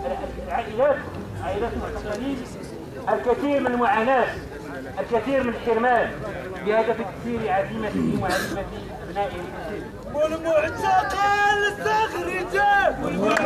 عائلات المعتقلين الكثير من المعاناة، الكثير من الحرمان بهدف تكسير عزيمتهم وعزيمة أبنائهم. والمعتقل استخرجه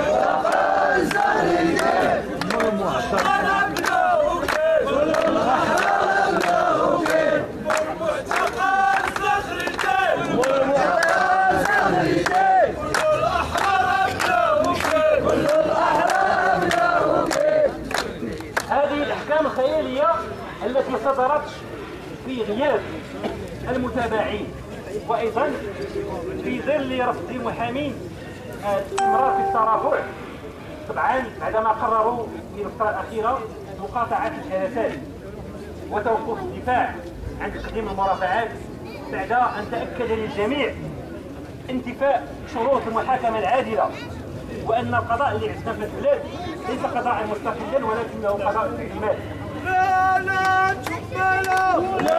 هذه الأحكام الخيالية التي صدرت في غياب المتابعين، وأيضا في ظل رفض محامين الاستمرار في الترافع، طبعا بعدما قرروا في الفترة الأخيرة مقاطعة الجلسات وتوقف الدفاع عن تقديم المرافعات بعد أن تأكد للجميع انتفاء شروط المحاكمة العادلة، وأن القضاء اللي عندنا في البلاد ليس قضاء مستقلا ولكنه قضاء التعليمات. لا لا ثم لا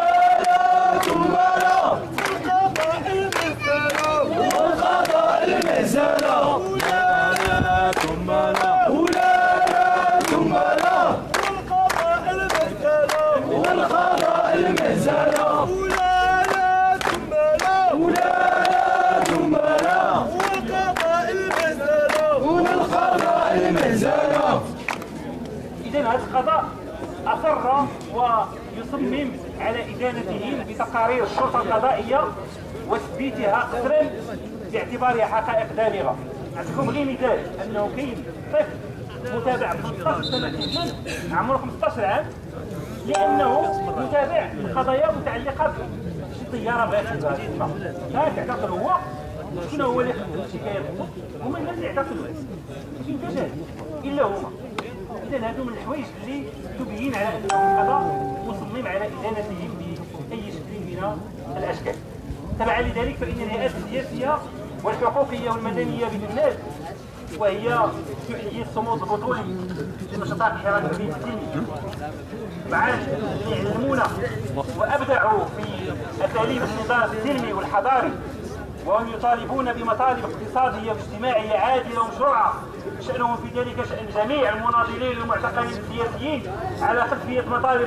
ثم لا القضاء المهزلة والقضاء المهزلة ولا لا ثم لا ولا لا ثم لا والقضاء المهزلة والقضاء المهزلة ولا لا ثم لا ولا لا ثم لا والقضاء المهزلة والقضاء المهزلة. إذن هذا القضاء أصر ويصمم على إدانتهم بتقارير الشرطة القضائية وتثبيتها قسرا باعتبارها حقائق دامغة. نعطيكم غير مثال أنه كاين طفل متابع 15 سنة عمره 15 عام لأنه متابع قضايا متعلقة بالطيارة بغير لا تعتقل هو شنو هو اللي خدم الشكاية هما الناس اللي اعتقلوا ماشي انت إلا هما. إذن هذو من الحوايج اللي تبين على أن القضاء مصمم على إدانتهم بأي شكل من الأشكال. تبعا لذلك فإن الهيئات السياسية والحقوقية والمدنية بالبلاد وهي تحيي الصمود البطولي لنشاطات الحراك الديني طبعا يعلمون وأبدعوا في أساليب النضال السلمي والحضاري، وهم يطالبون بمطالب اقتصادية واجتماعية عادلة ومشروعة شأنهم في ذلك شأن جميع المناضلين والمعتقلين السياسيين على خلفية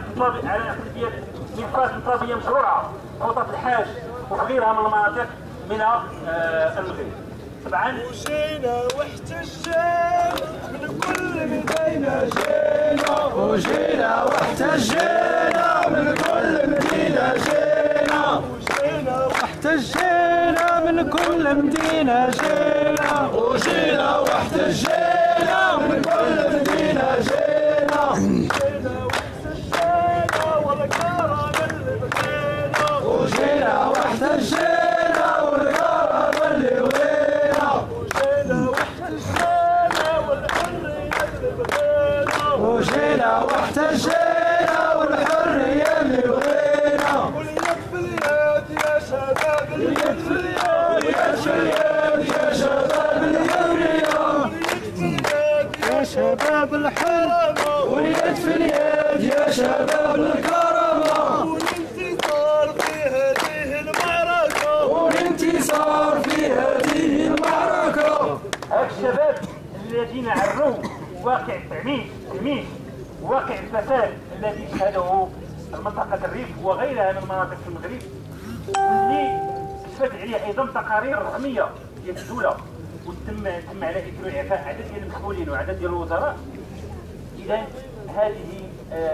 ملفات انترابية مشروعة خطط الحاج وغيرها من المناطق من المغرب. طبعا وجينا واحتجينا من كل مدينة جينا وجينا واحتجينا من كل مدينة جينا وجينا واحتجينا من كل مدينة جينا وجينا واحتجينا من كل مدينة جينا وجينا واحتجينا والكرم اللي بغينا وجينا واحتجينا والكرم اللي بغينا وجينا واحتجينا والحرية اللي بغينا وجينا واحتجينا والحرية اللي بغينا واليد في اليد يا شباب اليد في اليد واليد في اليد يا شباب الحرية يا شباب الحرمة واليد في اليد يا شباب الكرمة والانتصار في هذه المعركة والانتصار في هذه المعركة. هؤلاء الشباب الذين عروا واقع التعميش واقع الفساد الذي شهده منطقة الريف وغيرها من المناطق في المغرب، واللي أسفت عليه أيضا تقارير رقمية ديال الدولة وتم على إثر إعفاء عدد ديال المسؤولين وعدد ديال الوزراء. إذا هذه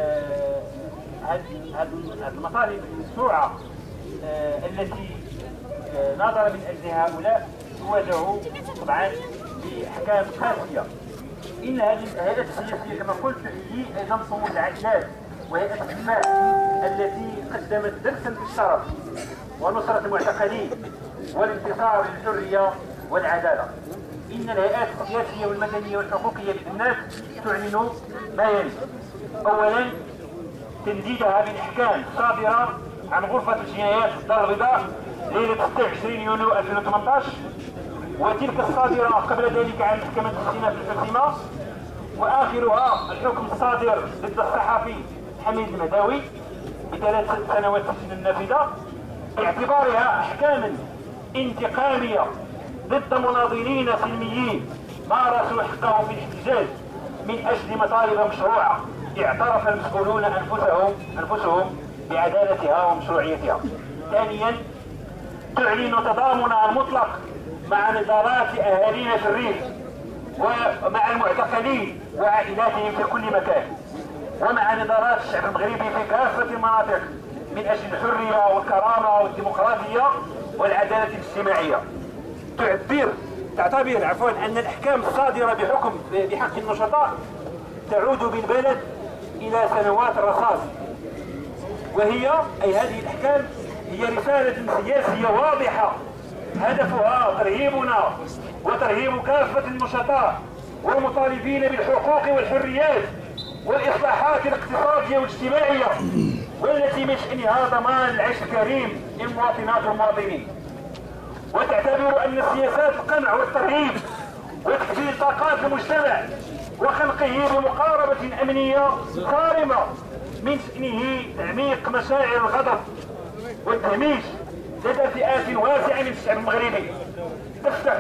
المطالب المشروعة التي نظر من أجل هؤلاء تواجهوا طبعا بأحكام قاسية. إن هذه الهيئات السياسية كما قلت تحيي أيضا صمود العائلات وهيئة الدفاع التي قدمت درسا في الشرف ونصرة المعتقلين والانتصار للحرية والعدالة. إن الهيئات السياسية والمدنية والحقوقية للناس تعلن ما يلي: أولا تنديدها بالأحكام الصادرة عن غرفة الجنايات الدار البيضاء ليلة 26 يونيو 2018، وتلك الصادرة قبل ذلك عن محكمة الاستئناف الفلسطينية، وآخرها الحكم الصادر ضد الصحفي حميد المهداوي ب3 سنوات السجن النافذة باعتبارها أحكاما انتقامية ضد مناضلين سلميين مارسوا حقهم في الاحتجاج من أجل مطالب مشروعة اعترف المسؤولون أنفسهم بعدالتها ومشروعيتها. ثانيا، تعلن تضامنها المطلق مع نضالات أهالينا في الريف ومع المعتقلين وعائلاتهم في كل مكان، ومع نضالات الشعب المغربي في كافة المناطق من أجل الحرية والكرامة والديمقراطية والعدالة الاجتماعية. تعتبر أن الأحكام الصادرة بحق النشطاء تعود بالبلد إلى سنوات الرصاص، هذه الأحكام هي رسالة سياسية واضحة هدفها ترهيبنا وترهيب كافة النشطاء والمطالبين بالحقوق والحريات والإصلاحات الاقتصادية والاجتماعية، والتي من شأنها ضمان العيش الكريم للمواطنات والمواطنين. وتعتبر أن سياسات القمع والترهيب وتكفيل طاقات المجتمع وخنقه بمقاربة أمنية صارمة من شأنه تعميق مشاعر الغضب والتهميش لدى فئات واسعة من الشعب المغربي تفتح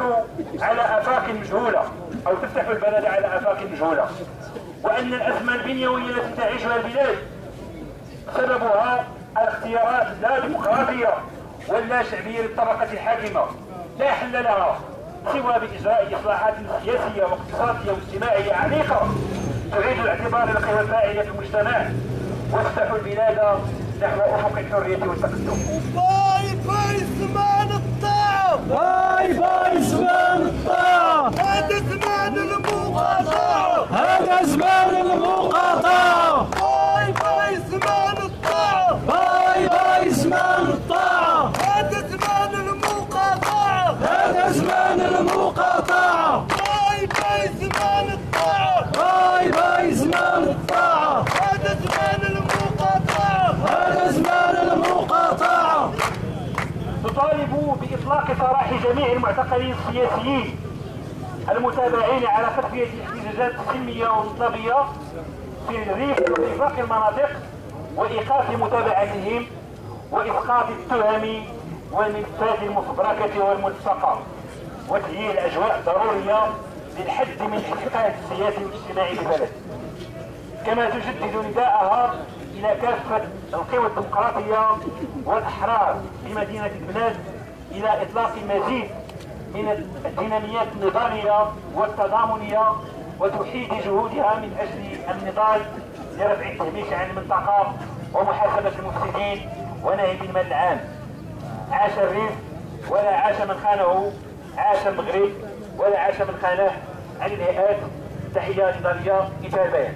البلد على آفاق مجهولة، وأن الأزمة البنيوية التي تعيشها البلاد سببها الاختيارات اللا ديمقراطية واللا شعبية للطبقة الحاكمة لا حل لها سوى بإجراء إصلاحات سياسية واقتصادية واجتماعية عميقة تعيد الاعتبار للقوى الفاعلة في المجتمع وتفتح البلاد نحو أفق الحرية والتقدم. باي باي زمان الطاعة، باي باي زمان الطاعة، هذا زمان المقاطعة، هذا زمان المقاطعة. باي باي زمان الطاعة، باي باي زمان الطاعة، هذا زمان المقاطعة، هذا زمان المقاطعة. باي باي زمان الطاعة، باي باي زمان الطاعة، هذا زمان المقاطعة، هذا زمان المقاطعة. تطالب بإطلاق سراح جميع المعتقلين السياسيين المتابعين على خلفية الاحتجاجات السلمية والإنقاذية في الريف وفي باقي المناطق، وإيقاف متابعتهم وإسقاط التهم والملفات المفبركة والملصقة، وتهيئ الأجواء الضرورية للحد من الاحتقان السياسي والاجتماعي في البلد. كما تجدد نداءها إلى كافة القوى الديمقراطية والأحرار في مدينة البلاد إلى إطلاق مزيد من الديناميات النضالية والتضامنية وتوحيد جهودها من أجل النضال لرفع التهميش عن المنطقة ومحاسبة المفسدين ونهب المال العام. عاش الريف ولا عاش من خانه، عاش المغرب ولا عاش من خانه. عن الهيئات تحية نضالية. انتهى البيان.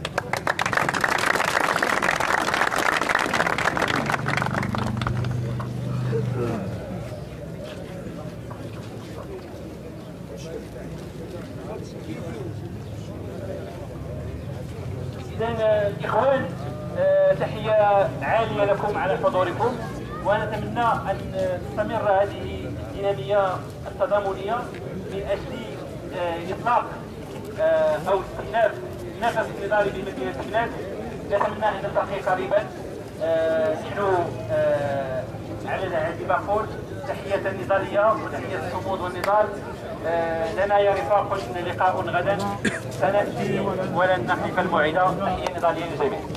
إذن الإخوان، تحية عالية لكم على حضوركم، ونتمنى أن تستمر هذه الدينامية التضامنية من أجل إطلاق أو استئناف النفس النضالي بمدينة البلاد. نتمنى أن نلتقي قريبا. نحن على هذه بقول تحية نضالية وتحية الصمود والنضال. لنا يا رفاق لقاء غدا سنأتي ولن نخلف الموعد. تحية نضالية للجميع.